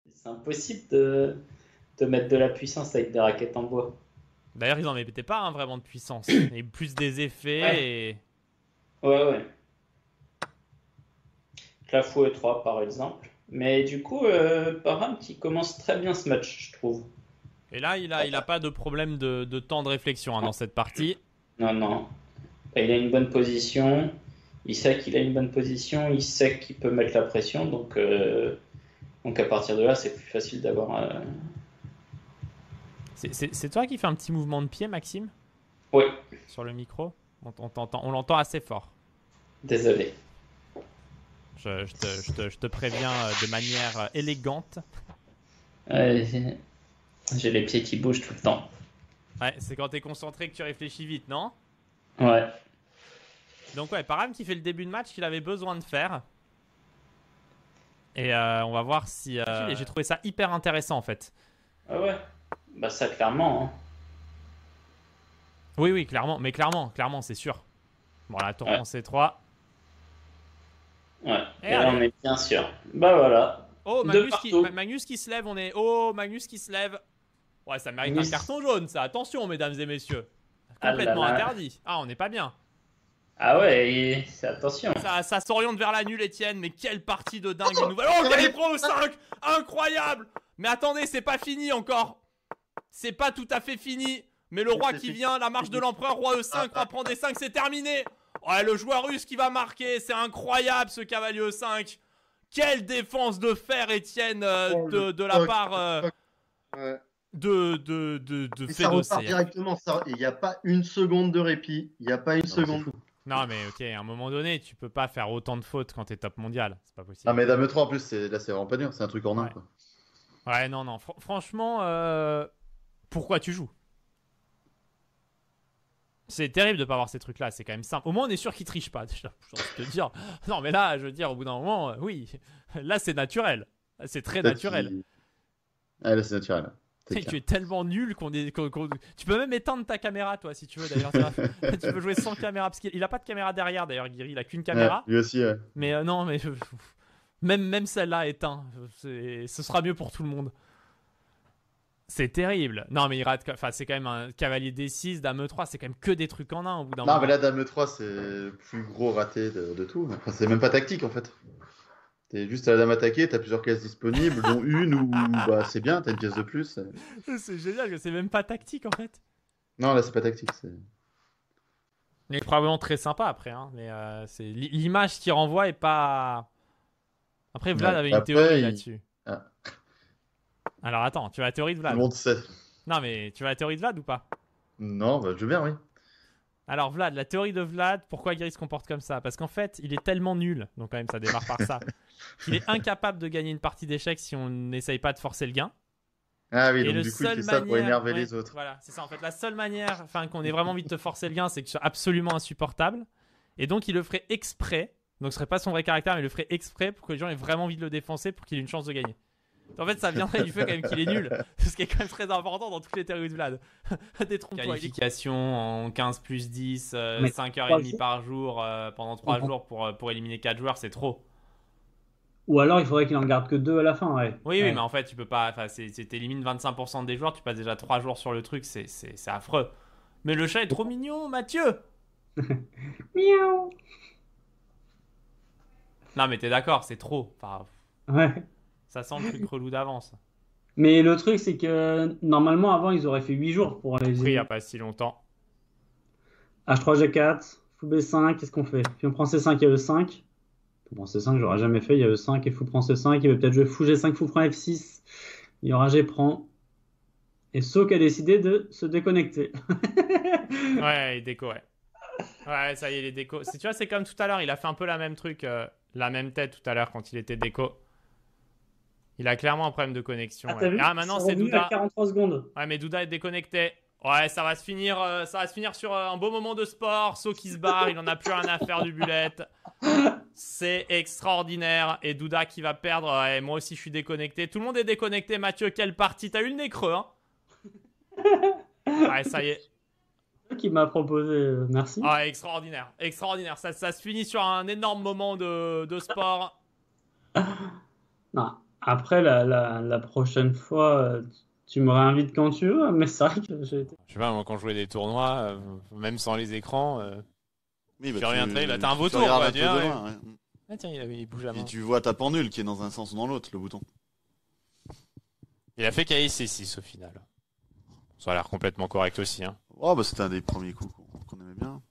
C'est impossible de mettre de la puissance avec des raquettes en bois. D'ailleurs, ils en mettaient pas vraiment de puissance. Et plus des effets Ouais, et... ouais. La Fou E3 par exemple. Mais du coup, Parham qui commence très bien ce match, je trouve. Et là, il a pas de problème de temps de réflexion dans cette partie. Non, non. Il a une bonne position. Il sait qu'il a une bonne position. Il sait qu'il peut mettre la pression. Donc à partir de là, c'est plus facile d'avoir. C'est toi qui fais un petit mouvement de pied, Maxime, Oui, sur le micro. On l'entend assez fort. désolé. Je te préviens de manière élégante. Ouais, j'ai les pieds qui bougent tout le temps. Ouais, c'est quand t'es concentré que tu réfléchis vite, non? Ouais. Donc ouais, Parham qui fait le début de match qu'il avait besoin de faire. Et on va voir si... Et j'ai trouvé ça hyper intéressant en fait. Ah ouais. Bah ça clairement. Hein. Oui, clairement. Mais clairement, c'est sûr. Bon, là, tour Ouais. en C3. Ouais. Et Et là on allez. est bien sûr. Bah voilà. Oh, De partout. Magnus qui se lève, on est... Oh, Magnus qui se lève. Ouais, ça mérite un Miss. carton jaune, ça. Attention, mesdames et messieurs. Ah là Complètement là. interdit. Ah, on n'est pas bien. Ah ouais, attention. Ça s'oriente vers la nulle, Etienne, mais quelle partie de dingue une nouvelle. Oh, quel est pro au 5. Incroyable. Mais attendez, c'est pas fini encore. C'est pas tout à fait fini. Mais le roi qui vient, la marche de l'empereur, roi E5, roi prend D5, c'est terminé. Ouais, le joueur russe qui va marquer, c'est incroyable ce cavalier E5. Quelle défense de fer, Etienne, de la part Ouais. de Et ça repart Fedosey. directement. Il n'y a pas une seconde de répit. Il n'y a pas une seconde. Non, mais ok, à un moment donné, tu peux pas faire autant de fautes quand t'es top mondial. C'est pas possible. Ah, mais Dame 3 en plus, là, c'est vraiment pas dur. C'est un truc en un, Ouais. quoi. Ouais, non. Franchement, pourquoi tu joues? C'est terrible de pas avoir ces trucs-là, c'est quand même simple. Au moins, on est sûr qu'ils trichent pas. Déjà, j'ai envie de te dire. Non, mais là, je veux dire, au bout d'un moment, oui. Là, c'est naturel. C'est très Peut-être naturel. Ah, là, c'est naturel. C'est Tu clair. es tellement nul Tu peux même éteindre ta caméra, toi, si tu veux, d'ailleurs. Tu peux jouer sans caméra. Parce qu'il a pas de caméra derrière, d'ailleurs, Guiri. Il a qu'une Ouais, caméra. lui aussi, ouais. Mais non, mais même celle-là éteint. Ce sera mieux pour tout le monde. C'est terrible. Non, mais il rate. Enfin, c'est quand même un cavalier D6, dame E3, c'est quand même que des trucs en un au bout d'un Non, moment. mais là, Dame 3, c'est le plus gros raté de tout. Enfin, c'est même pas tactique, en fait. T'es juste à la dame attaquée, t'as plusieurs cases disponibles, dont une où bah, c'est bien, t'as une pièce de plus. C'est génial que c'est même pas tactique en fait. Non, là, c'est pas tactique. Il est probablement très sympa après, hein, mais c'est l'image qu'il renvoie est pas. Après, Vlad Ouais. avait une Après, théorie là-dessus. Ah, Alors attends, tu as la théorie de tout le Vlad? monde sait. Non, mais tu as la théorie de Vlad ou pas? Non, bah, je veux bien, oui. Alors Vlad, la théorie de Vlad, pourquoi Gary se comporte comme ça? Parce qu'en fait, il est tellement nul, donc quand même ça démarre par ça, qu'il est incapable de gagner une partie d'échecs si on n'essaye pas de forcer le gain. Ah oui, Et donc le du coup, il seul fait ça pour manière, énerver ouais, les autres. voilà, c'est ça en fait. La seule manière, enfin, qu'on ait vraiment envie de te forcer le gain, c'est que tu sois absolument insupportable. Et donc, il le ferait exprès. Donc, ce serait pas son vrai caractère, mais il le ferait exprès pour que les gens aient vraiment envie de le défoncer pour qu'il ait une chance de gagner. En fait, ça viendrait du fait quand même qu'il est nul. Ce qui est quand même très important dans toutes les théories de Vlad. Détrompe-toi. Qualification en 15 plus 10, Mais 5h30 par jour pendant 3 jours pour éliminer 4 joueurs, c'est trop. Ou alors il faudrait qu'il en garde que 2 à la fin, ouais. Oui, Ouais. mais en fait, tu peux pas. Enfin, t'élimines 25% des joueurs, tu passes déjà 3 jours sur le truc, c'est affreux. Mais le chat est trop mignon, Mathieu! Miaou. Non, mais t'es d'accord, c'est trop. Enfin, Ouais. ça sent le truc relou d'avance. Mais le truc, c'est que normalement, avant, ils auraient fait 8 jours pour les. Pris il y a pas si longtemps. H3, G4, fou B5, qu'est-ce qu'on fait? Puis on prend C5 et E5. Fou prend C5, j'aurais jamais fait. Il y a E5 et fou prend C5. Il va peut-être jouer fou G5, fou prend F6. Il y aura G prend. Et Sok a décidé de se déconnecter. Ouais, il déco, ouais. Ouais, ça y est, les déco. Tu vois, c'est comme tout à l'heure, il a fait un peu la même truc, la même tête tout à l'heure quand il était déco. Il a clairement un problème de connexion. Ah, t'as Ouais. vu? Ah, maintenant C'est c'est revenu à Douda. 43 secondes. Ouais, mais Douda est déconnecté. Ouais, ça va se finir sur un beau moment de sport. So qui se barre, il en a plus rien à faire du bullet. C'est extraordinaire. Et Douda qui va perdre. Ouais, moi aussi, je suis déconnecté. Tout le monde est déconnecté. Mathieu, quelle partie? T'as eu le nez creux, hein? Ouais, ça y est. Qui m'a proposé, merci. Ah, extraordinaire. Extraordinaire. Ça se finit sur un énorme moment de sport. Non. Après, la prochaine fois, tu me réinvites quand tu veux, mais c'est vrai que j'ai été. Je sais pas, moi, quand je jouais des tournois, même sans les écrans, Oui, je reviendrai. Là, t'as un tu vautour, regardes quoi. un Tu peu de vois, loin, ouais. Ah, tiens, il bouge la main. Et tu vois ta pendule qui est dans un sens ou dans l'autre, le bouton. Il a fait KIC6 au final. Ça a l'air complètement correct aussi. Hein. Oh, bah c'était un des premiers coups qu'on aimait bien.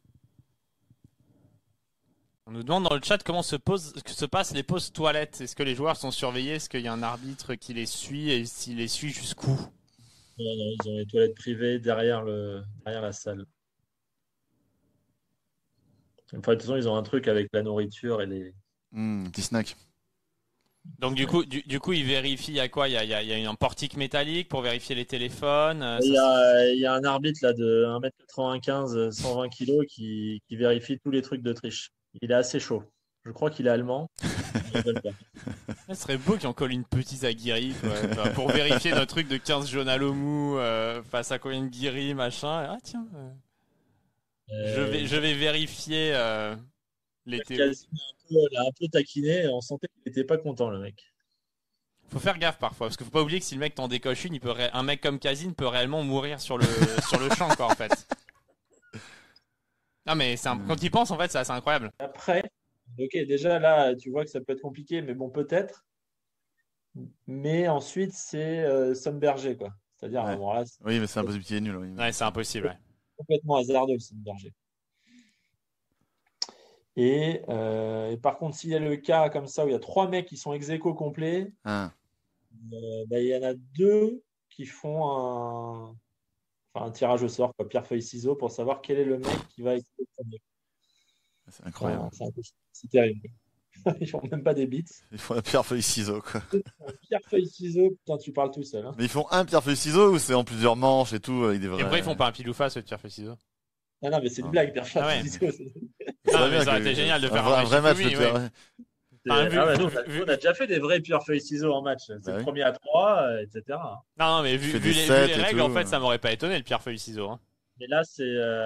On nous demande dans le chat comment se passent les pauses toilettes. Est-ce que les joueurs sont surveillés? Est-ce qu'il y a un arbitre qui les suit? Et s'il les suit jusqu'où? Non, ils ont les toilettes privées derrière la salle. Enfin, de toute façon, ils ont un truc avec la nourriture et les. Petit snack. Donc du coup, ils vérifient. Il y a quoi? Il y a un portique métallique pour vérifier les téléphones. Il y a un arbitre là de 1m95, 120 kg qui vérifie tous les trucs de triche. Il est assez chaud. Je crois qu'il est allemand. Ça serait beau qu'il en colle une petite à Guiri quoi, pour vérifier notre truc de 15 jaunes à l'OMU face à combien de Guiri, machin. Ah tiens, je vais vérifier les télé. l'a un peu taquiné. On sentait qu'il n'était pas content, le mec. Faut faire gaffe parfois, parce qu'il faut pas oublier que si le mec t'en décoche une, un mec comme Kazin peut réellement mourir sur le champ, quoi, en fait. Non mais quand il pense, en fait, c'est assez incroyable. Après, ok, déjà là, tu vois que ça peut être compliqué, mais bon, peut-être. Mais ensuite, c'est Somberger, quoi. C'est-à-dire, Ouais. bon, là, c'est Oui, mais c'est impossible qu'il est nul. Oui. Ouais, c'est impossible, ouais. complètement hasardeux, le Somberger. Et par contre, s'il y a le cas comme ça où il y a 3 mecs qui sont ex aequo complets, Ah. il y en a 2 qui font un tirage au sort, quoi, pierre, feuille, ciseaux, pour savoir quel est le mec qui va être le premier. C'est incroyable. C'est terrible. Ils font même pas des bits. Ils font un pierre feuille ciseaux quoi. Pierre, feuille, ciseaux, putain, tu parles tout seul. Hein. Mais ils font un pierre feuille ciseaux ou c'est en plusieurs manches et tout avec des vrais. Et après, ils font pas un pile ou face, le pierre feuille ciseaux. Non, mais c'est une blague, pierre, feuille, Ah ouais. ciseaux. Ah, mais ça aurait été génial de faire un vrai match. Shifumi, de ouais. pierre. Nous, on a déjà fait des vrais pierre, feuille, ciseaux en match. C'est Bah le oui. premier à 3, etc. Non, mais Tu vu fais des les sets et règles, tout, en fait, ça m'aurait pas étonné, le pierre feuille ciseaux. Hein. Mais là, c'est.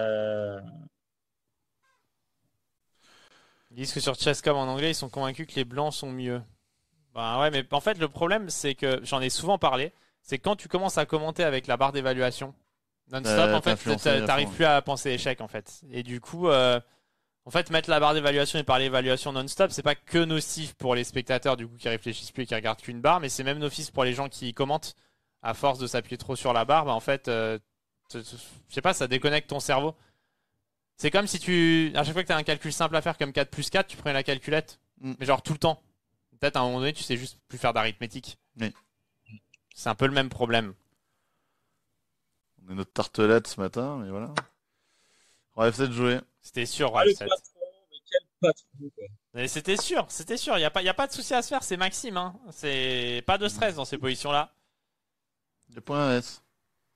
Ils disent que sur Chesscom en anglais, ils sont convaincus que les blancs sont mieux. Bah ouais, mais en fait, le problème, c'est que j'en ai souvent parlé, c'est que quand tu commences à commenter avec la barre d'évaluation non-stop, en fait, t'influences à t'arrives fond. plus à penser échec, en fait. Et du coup, en fait, mettre la barre d'évaluation et parler évaluation non-stop, c'est pas que nocif pour les spectateurs, du coup, qui réfléchissent plus et qui regardent qu'une barre, mais c'est même nocif pour les gens qui commentent. À force de s'appuyer trop sur la barre, bah en fait, je sais pas, ça déconnecte ton cerveau. C'est comme si à chaque fois que tu as un calcul simple à faire comme 4 plus 4, tu prenais la calculette. Mais genre tout le temps. Peut-être à un moment donné, tu sais juste plus faire d'arithmétique. Oui. C'est un peu le même problème. On a notre tartelette ce matin, mais voilà. On va F7 jouer. C'était sûr, Ah, le F7. patron, mais quel patron, quoi. Mais c'était sûr. Il n'y a pas de souci à se faire, c'est Maxime. Hein. C'est pas de stress dans ces positions-là. Le point S.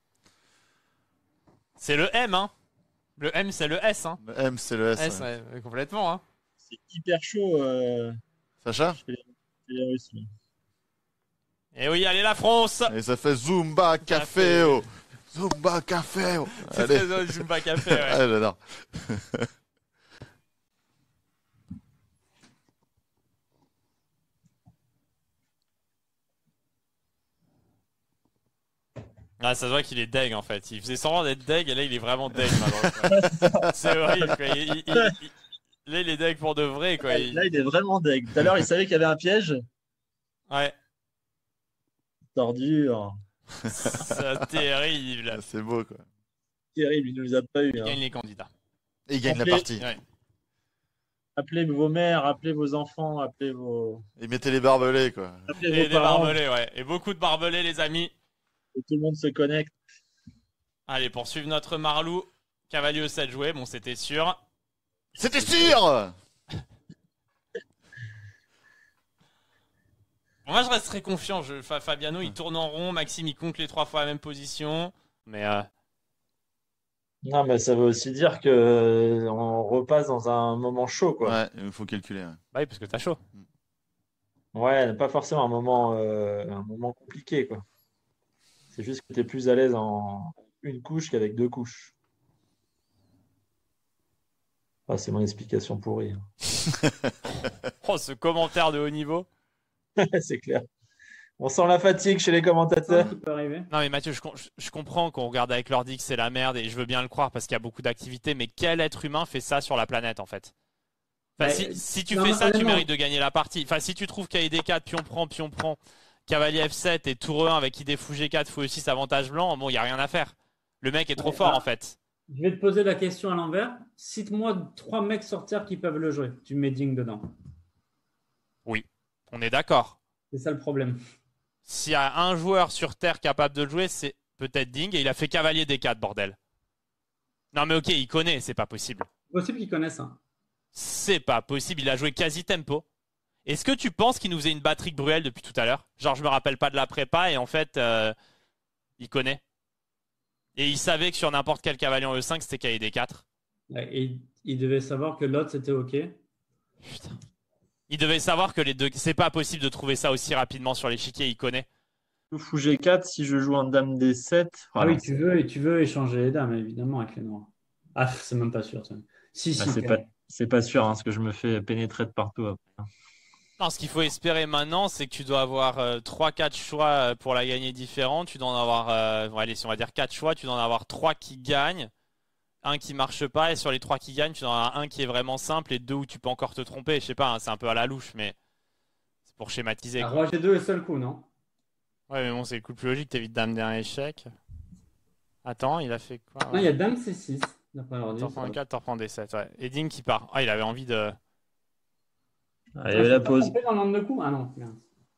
C'est le M, hein. Le M, c'est le S, hein. Le M, c'est le S. S, ouais. ouais, complètement, hein. C'est hyper chaud. Sacha Les Russes, là. Et oui, allez la France. Et ça fait Zumba Café. Oh. Zumba Café. Oh. C'est Allez. très Zumba Café, ouais. Ah, j'adore. Ah, ça se voit qu'il est deg en fait. Il faisait semblant d'être deg et là il est vraiment deg maintenant. C'est horrible quoi. Là il est deg pour de vrai quoi. Là, il est vraiment deg. Tout à l'heure, il savait qu'il y avait un piège. Ouais, Tordure. c'est terrible. Ah, c'est beau quoi. Terrible, il ne nous a pas eu. Il Hein. gagne les candidats. Et il gagne la Appelez- partie. Ouais. Appelez vos mères, appelez vos enfants, appelez vos. Et mettez les barbelés quoi. Appelez Et vos des parents. barbelés, ouais. Et beaucoup de barbelés les amis. Et tout le monde se connecte. Allez, pour suivre notre Marlou, Cavalier au 7 joué, bon c'était sûr. C'était sûr. Moi je reste très confiant. Fabiano il tourne en rond, Maxime il compte les 3 fois la même position. Mais Non, mais ça veut aussi dire que on repasse dans un moment chaud, quoi. Ouais, il faut calculer. Ouais. bah oui, parce que t'as chaud. Ouais, pas forcément un moment compliqué, quoi. C'est juste que tu es plus à l'aise en une couche qu'avec 2 couches. Ah, c'est mon explication pourrie. Oh, ce commentaire de haut niveau. Hein. C'est clair. On sent la fatigue chez les commentateurs. Ça peut arriver. Non mais Mathieu, je comprends qu'on regarde avec l'ordi que c'est la merde et je veux bien le croire parce qu'il y a beaucoup d'activités, mais quel être humain fait ça sur la planète en fait? Enfin, si tu fais ça, tu mérites de gagner la partie. Enfin, si tu trouves KD4, pion prend, cavalier F7 et tour E1 avec idée fou G4, fou E6, avantage blanc, bon, il n'y a rien à faire. Le mec est trop fort en fait. Je vais te poser la question à l'envers. Cite-moi 3 mecs sur Terre qui peuvent le jouer. Tu mets Ding dedans. Oui, on est d'accord. C'est ça le problème. S'il y a un joueur sur Terre capable de le jouer, c'est peut-être Ding et il a fait cavalier D4, bordel. Non mais ok, il connaît, c'est pas possible. C'est possible qu'ils connaissent ça. C'est pas possible, il a joué quasi tempo. Est-ce que tu penses qu'il nous faisait une batterie Bruel depuis tout à l'heure? Genre je me rappelle pas de la prépa et en fait il connaît. Et il savait que sur n'importe quel cavalier en E5 c'était KD4. Et il devait savoir que l'autre c'était ok. Putain. Il devait savoir que les deux... C'est pas possible de trouver ça aussi rapidement sur l'échiquier, il connaît. Fou G4, si je joue en dame D7. Ah oui, tu veux échanger les dames évidemment avec les noirs. Ah, c'est même pas sûr ça. Si, c'est pas sûr, hein, parce que je me fais pénétrer de partout après. Non, ce qu'il faut espérer maintenant, c'est que tu dois avoir 3-4 choix pour la gagner différents. Tu dois en avoir, allez, si on va dire 4 choix, tu dois en avoir 3 qui gagnent, un qui marche pas, et sur les 3 qui gagnent, tu dois en avoir un qui est vraiment simple et 2 où tu peux encore te tromper. Je sais pas, hein, c'est un peu à la louche, mais c'est pour schématiser. Roi G2 est seul coup, non? Ouais, mais bon, c'est le coup le plus logique, t'évites dame d'un échec. Attends, il a fait quoi? Non, il y a dame C6. T'en prends 4, t'en prends des 7, ouais. Et Ding qui part. Ah, il avait envie de... Ah, il y avait la pause. Dans le nombre de coups? Ah non, merde.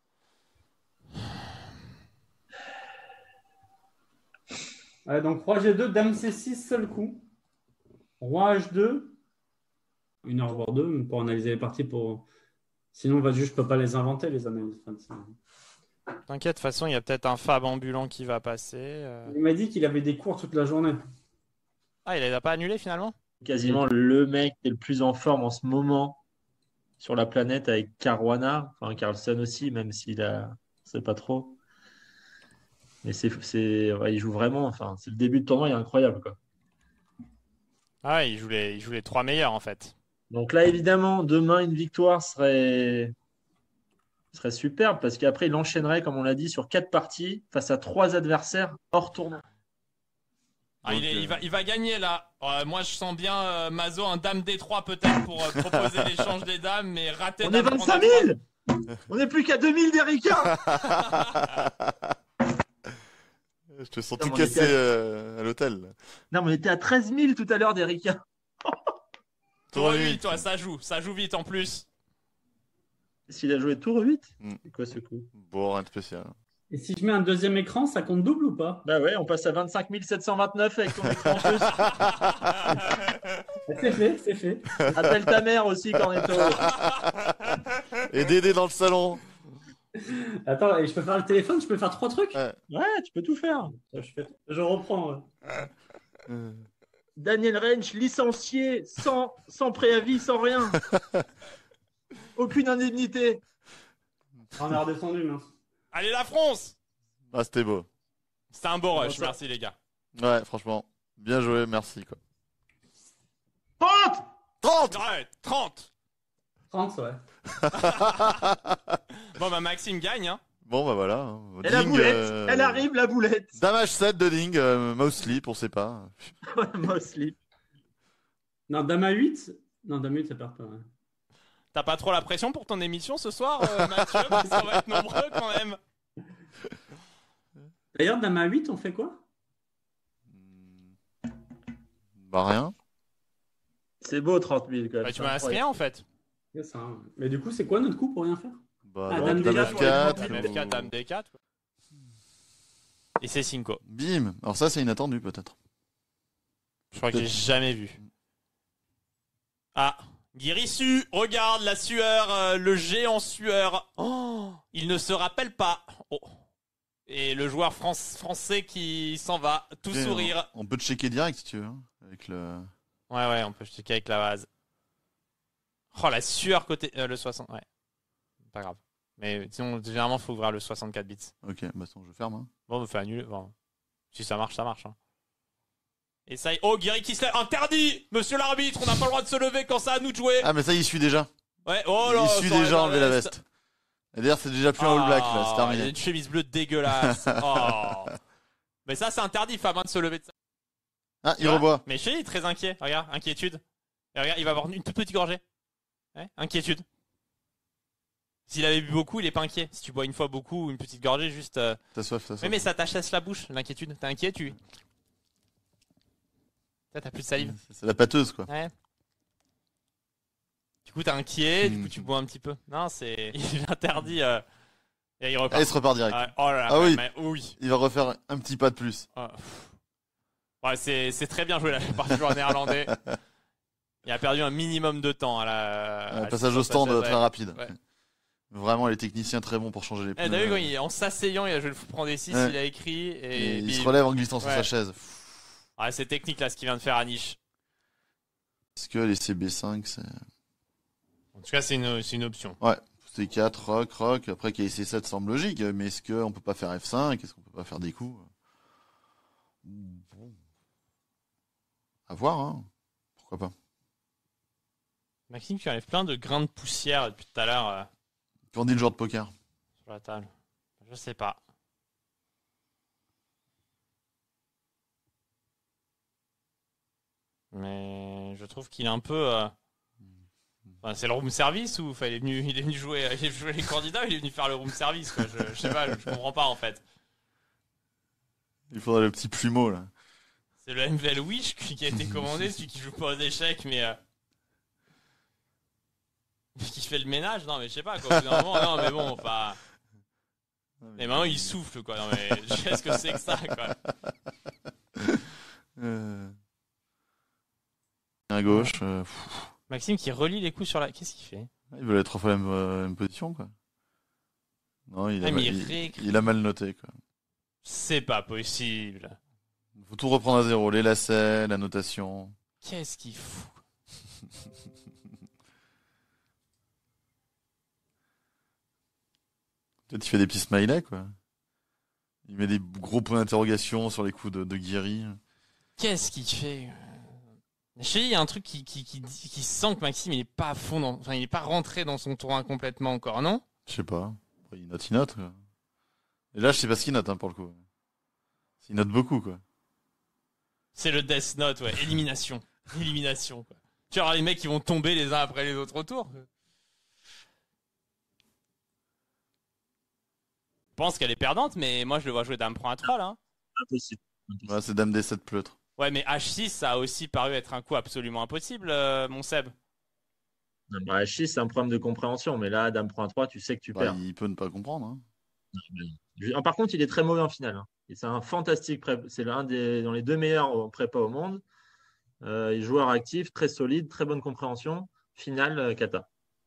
Donc Roi G2, Dame C6, seul coup. Roi H2. 1h/2 pour analyser les parties. Sinon, je peux pas les inventer, les analyses. T'inquiète, de toute façon, il y a peut-être un Fab ambulant qui va passer. Il m'a dit qu'il avait des cours toute la journée. Ah, il les a pas annulés finalement? Quasiment le mec qui est le plus en forme en ce moment sur la planète avec Caruana, enfin Carlsen aussi, même s'il a, c'est pas trop. Mais ouais, il joue vraiment. Enfin, c'est le début de tournoi, il est incroyable quoi. Ah ouais, il joue les 3 meilleurs en fait. Donc là, évidemment, demain une victoire serait superbe parce qu'après il enchaînerait, comme on l'a dit, sur 4 parties face à 3 adversaires hors tournoi. Ah, il va gagner là. Moi je sens bien Mazo un dame D3 peut-être pour proposer l'échange des dames, mais raté. On est 25 000. On n'est plus qu'à 2000 d'Erika. Je te sens tout cassé à l'hôtel. Non, mais on était à 13 000 tout à l'heure d'Erika. Tour 8, toi, ça joue vite en plus. S'il a joué tour 8 C'est quoi ce coup? Bon, rien de spécial. Et si je mets un deuxième écran, ça compte double ou pas? Bah ouais, on passe à 25 729 avec ton écran plus. C'est fait. Appelle ta mère aussi, Cornetto. Et Dédé dans le salon. Attends, et je peux faire le téléphone? Je peux faire 3 trucs? Ouais, tu peux tout faire. Je reprends. Daniel Rensch, licencié, sans préavis, sans rien. Aucune indemnité. On est redescendu, mince. Allez la France! Ah, c'était beau. C'était un beau rush, merci les gars. Ouais, franchement, bien joué, merci quoi. 30 Ouais, 30! 30, ouais. Bon bah Maxime gagne, hein. Bon bah voilà. Et la boulette, elle arrive la boulette. Dame H7 de Ding, mouse sleep, on sait pas. Ouais, mouse sleep. Non, Dame A8? Non, Dame 8, ça perd pas. Ouais. T'as pas trop la pression pour ton émission ce soir, Mathieu? Parce qu'on va être nombreux quand même. D'ailleurs, Dame A8, on fait quoi? Bah rien. C'est beau 30 000 quand même. Bah, tu m'as rien en fait. C'est ça. Ouais. Mais du coup, c'est quoi notre coup pour rien faire? Bah, Dame Dame D4, F4. Dame F4, Dame D4. Et c'est 5. Bim. Alors ça, c'est inattendu peut-être. Je crois que j'ai jamais vu. Ah, Guirissu, regarde la sueur, le géant sueur. Oh, il ne se rappelle pas. Oh. Et le joueur français qui s'en va, tout Après, sourire. On peut te checker direct si tu veux. Hein, avec le... Ouais, on peut checker avec la base. Oh, la sueur côté... le 60, ouais. Pas grave. Mais sinon, généralement, il faut ouvrir le 64 bits. Ok, bah attends, je ferme. Hein. Bon, on me fait annuler. Bon. Si ça marche, ça marche. Hein. Et ça y est. Oh, Guiri qui se lève. Interdit! Monsieur l'arbitre, on n'a pas le droit de se lever quand c'est à nous de jouer. Ah, mais ça, il suit déjà. Ouais, oh là. Il suit déjà enlever la veste. Et d'ailleurs, c'est déjà plus un All Black, là, c'est Il a terminé. une chemise bleue dégueulasse. Oh. Mais ça, c'est interdit, Fab, de se lever de ça. Ah, Tu il vois reboit. Mais chez lui, il est très inquiet. Regarde, inquiétude. Et regarde, il va avoir une toute petite gorgée. Ouais, inquiétude. S'il avait bu beaucoup, il est pas inquiet. Si tu bois une fois beaucoup, une petite gorgée, juste. T'as soif, t'as soif. Mais ça t'achète la bouche, l'inquiétude. T'es inquiet, tu. T'as plus de salive. C'est la pâteuse, quoi. Ouais. Du coup, t'es inquiet, du coup, tu bois un petit peu. Non, c'est. Il est interdit. Et il repart. Ah, il se repart direct. Ouais, oh là là, Ah oui. mais oui. Il va refaire un petit pas de plus. Ouais, c'est très bien joué là, par le joueur néerlandais. Il a perdu un minimum de temps à la. Le passage au stand très rapide. Ouais. Vraiment, les techniciens très bons pour changer les pneus. T'as vu quand en s'asseyant, il a joué le prend des 6, Ouais. il a écrit Et il bim. se relève en glissant sur Ouais. sa chaise. Ouais, c'est technique là ce qu'il vient de faire à Niche. Est-ce que les CB5, c'est. En tout cas, c'est une option. Ouais, C4, rock. Après, KC7 semble logique, mais est-ce qu'on peut pas faire F5? Est-ce qu'on peut pas faire des coups? Bon. À voir, hein. Pourquoi pas. Maxime, tu enlèves plein de grains de poussière depuis tout à l'heure Qu'en dit le joueur de poker? sur la table. Je sais pas. Mais je trouve qu'il est un peu. Enfin, c'est le room service ou enfin, il est venu jouer les candidats, il est venu faire le room service quoi. Je sais pas, je comprends pas en fait. Il faudrait le petit plumeau, là. C'est le MVL Wish qui a été commandé, celui qui joue pas aux échecs mais qui fait le ménage. Non mais je sais pas quoi. Au bout d'un moment, non mais bon, enfin. Mais maintenant il souffle quoi. Non mais qu'est-ce que c'est que ça quoi. À gauche. Maxime qui relie les coups sur la. Qu'est-ce qu'il fait? Il veut aller 3 fois la même position, quoi. Non, il a, Ah, mais mal, réécrit. il a mal noté, quoi. C'est pas possible. Il faut tout reprendre à zéro. Les lacets, la notation. Qu'est-ce qu'il fout? Peut-être il fait des petits smileys, quoi. Il met des gros points d'interrogation sur les coups de Guiri. Qu'est-ce qu'il fait? Je sais, il y a un truc qui sent que Maxime il est pas à fond enfin il est pas rentré dans son tournoi complètement encore, non? Je sais pas. Il note, quoi. Et là, je sais pas ce qu'il note, hein, pour le coup. Il note beaucoup, quoi. C'est le Death Note, ouais. Élimination. Élimination, quoi. Tu vois les mecs qui vont tomber les uns après les autres autour. Je pense qu'elle est perdante, mais moi je le vois jouer Dame prend à 3 là. Hein. Impossible. Ouais, c'est Dame D7 pleutre. Ouais, mais H6 ça a aussi paru être un coup absolument impossible, mon Seb. Non, bah, H6, c'est un problème de compréhension, mais là, Dame prend à 3, tu sais que tu Bah, perds. il peut ne pas comprendre, hein. Par contre, il est très mauvais en finale. Hein. Et c'est un fantastique c'est l'un dans les deux meilleurs en prépa au monde. Il est joueur actif, très solide, très bonne compréhension. Finale, kata.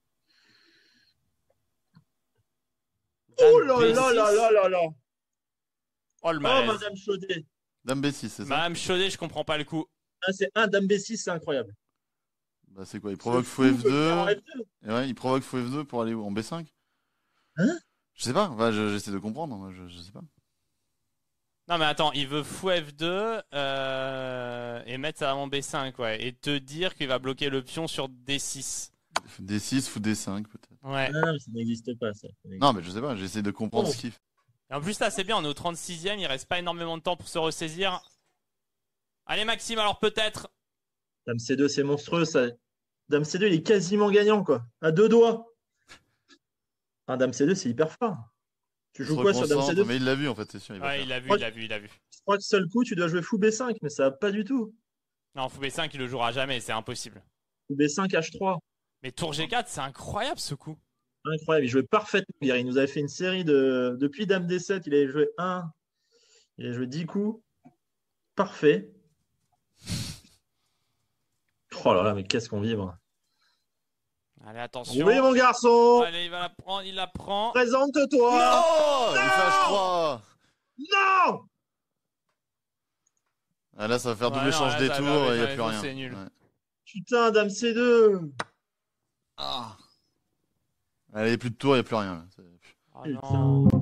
Oh là là là là là là. Oh le Oh, malaise. Madame Chaudet. Dame B6, c'est ça? Madame Chaudet, je comprends pas le coup. Ah, c'est un Dame B6, c'est incroyable. Bah, c'est quoi? Il provoque fou C'est fou, F2. F2. Et ouais, il provoque fou F2 pour aller où? En B5? Hein? Je sais pas. Enfin, j'essaie de comprendre. Moi, je sais pas. Non mais attends, il veut fou F2 et mettre ça en B5 ouais, et te dire qu'il va bloquer le pion sur D6. D6, fou D5 peut-être. Ouais. Non, mais ça n'existe pas, ça. Non, mais je sais pas. J'essaie de comprendre ce qu'il fait. Et en plus là c'est bien, on est au 36e, il reste pas énormément de temps pour se ressaisir. Allez Maxime, alors peut-être. Dame C2, c'est monstrueux, ça. Dame C2, il est quasiment gagnant, quoi. À deux doigts. Un Dame C2, c'est hyper fort. Tu joues quoi sur Dame C2? Mais il l'a vu en fait, c'est sûr. Ouais, il l'a vu, il l'a vu, il l'a vu. Je crois que seul coup, tu dois jouer fou B5, mais ça va pas du tout. Non, fou B5 il le jouera jamais, c'est impossible. Fou B5 H3. Mais tour G4, c'est incroyable ce coup. Incroyable, il jouait parfaitement. Il nous avait fait une série de. Depuis Dame D7, il avait joué 10 coups. Parfait. Oh là là, mais qu'est-ce qu'on vibre. Allez, attention. Oui, mon garçon. Allez, il va la prendre, il la prend. Présente-toi. Oh, il fait H3. Non. Ah, là, ça va faire double Ouais, échange non, des là, ça tours va, et il n'y a ça plus va, rien. c'est nul. Ouais. Putain, Dame C2. Ah. Allez, il n'y a plus de tours, il n'y a plus rien. Là. Ah non.